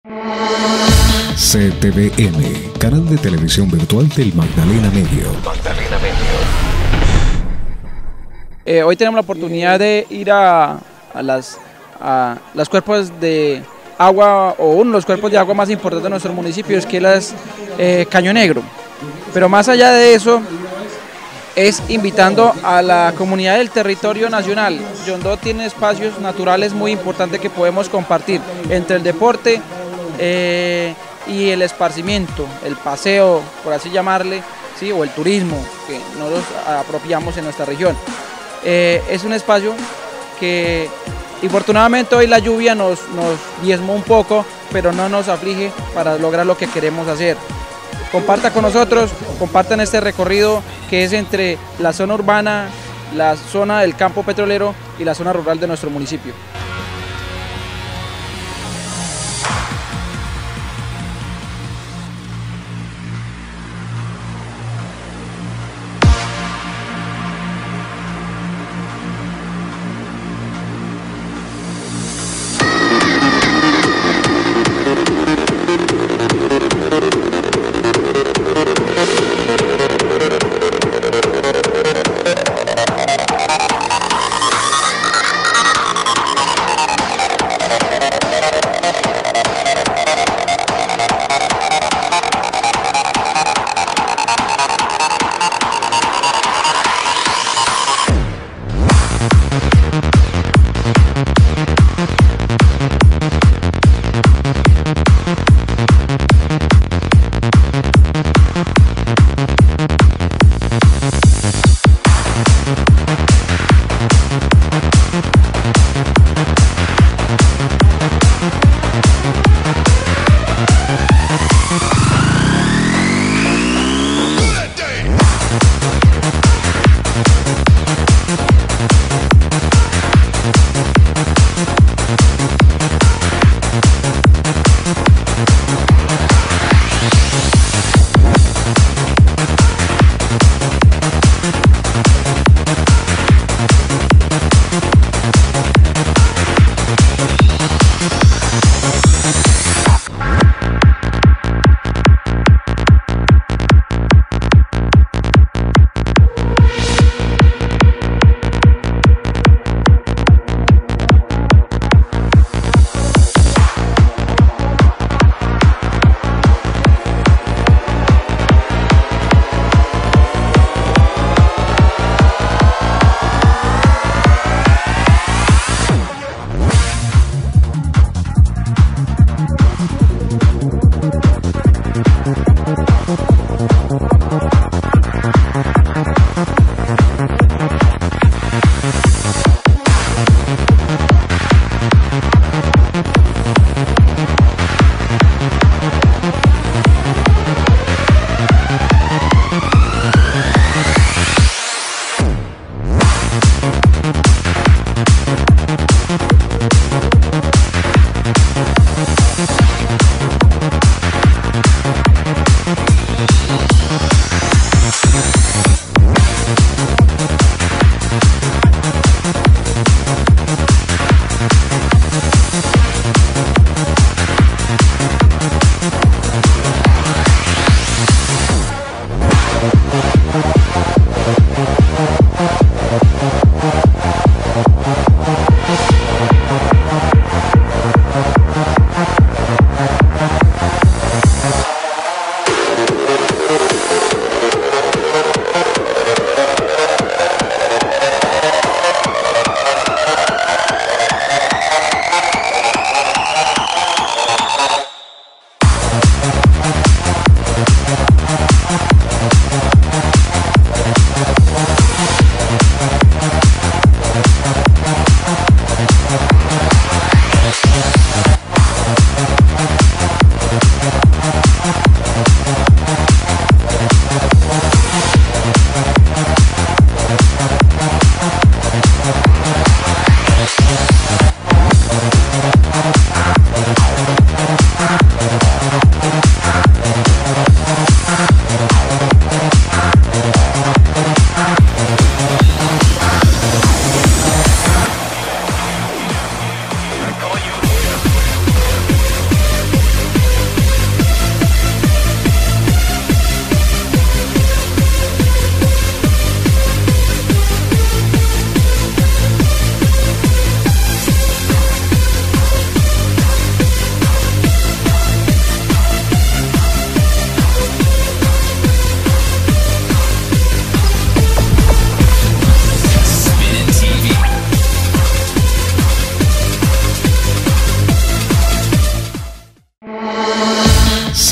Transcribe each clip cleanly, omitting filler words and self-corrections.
CTVM, canal de televisión virtual del Magdalena Medio. Hoy tenemos la oportunidad de ir a las cuerpos de agua, o uno de los cuerpos de agua más importantes de nuestro municipio, es que es Caño Negro. Pero más allá de eso, es invitando a la comunidad del territorio nacional. Yondó tiene espacios naturales muy importantes que podemos compartir entre el deporte y el esparcimiento, el paseo, por así llamarle, ¿sí? O el turismo que nosotros apropiamos en nuestra región. Es un espacio que infortunadamente hoy la lluvia nos diezmó un poco, pero no nos aflige para lograr lo que queremos hacer. Comparta con nosotros, compartan este recorrido que es entre la zona urbana, la zona del campo petrolero y la zona rural de nuestro municipio.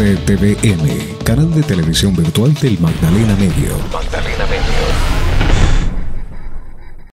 CTVM, canal de televisión virtual del Magdalena Medio. Magdalena Medio.